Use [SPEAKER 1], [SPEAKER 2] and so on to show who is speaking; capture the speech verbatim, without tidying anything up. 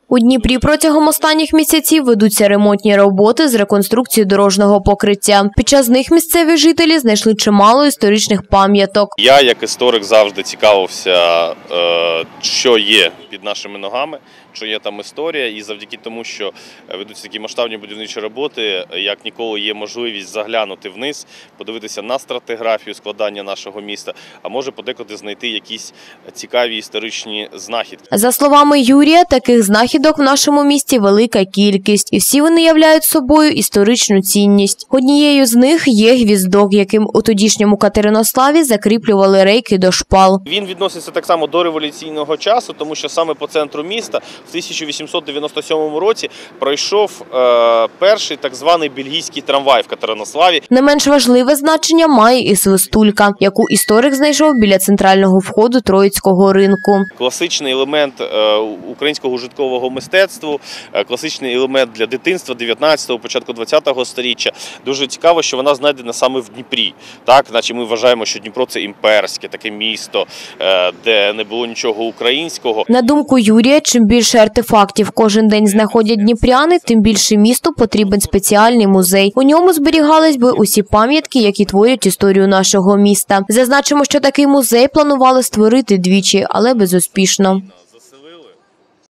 [SPEAKER 1] У Дніпрі протягом останніх місяців ведуться ремонтні роботи з реконструкції дорожнього покриття. Під час них місцеві жителі знайшли чимало історичних пам'яток.
[SPEAKER 2] Я, як історик, завжди цікавився, що є під нашими ногами, що є там історія, і завдяки тому, що ведуться такі масштабні будівничі роботи, як ніколи є можливість заглянути вниз, подивитися на стратиграфію складання нашого міста, а може подекуди знайти якісь цікаві історичні знахідки.
[SPEAKER 1] За словами Юрія, таких знахідок в нашому місті велика кількість, і всі вони являють собою історичну цінність. Однією з них є гвіздок, яким у тодішньому Катеринославі закріплювали рейки до шпал.
[SPEAKER 2] Він відноситься так само до революційного часу, тому що саме по центру міста в тисяча вісімсот дев'яносто сьомому році пройшов е, перший так званий бельгійський трамвай в Катеринославі.
[SPEAKER 1] Не менш важливе значення має і свистулька, яку історик знайшов біля центрального входу Троїцького ринку.
[SPEAKER 2] Класичний елемент е, українського ужиткового мистецтва, е, класичний елемент для дитинства дев'ятнадцятого, початку двадцятого сторіччя. Дуже цікаво, що вона знайдена саме в Дніпрі. Так, наче ми вважаємо, що Дніпро – це імперське таке місто, е, де не було нічого українського.
[SPEAKER 1] На думку Юрія, чим більше артефактів кожен день знаходять дніпряни, тим більше місту потрібен спеціальний музей. У ньому зберігались би усі пам'ятки, які творять історію нашого міста. Зазначимо, що такий музей планували створити двічі, але безуспішно.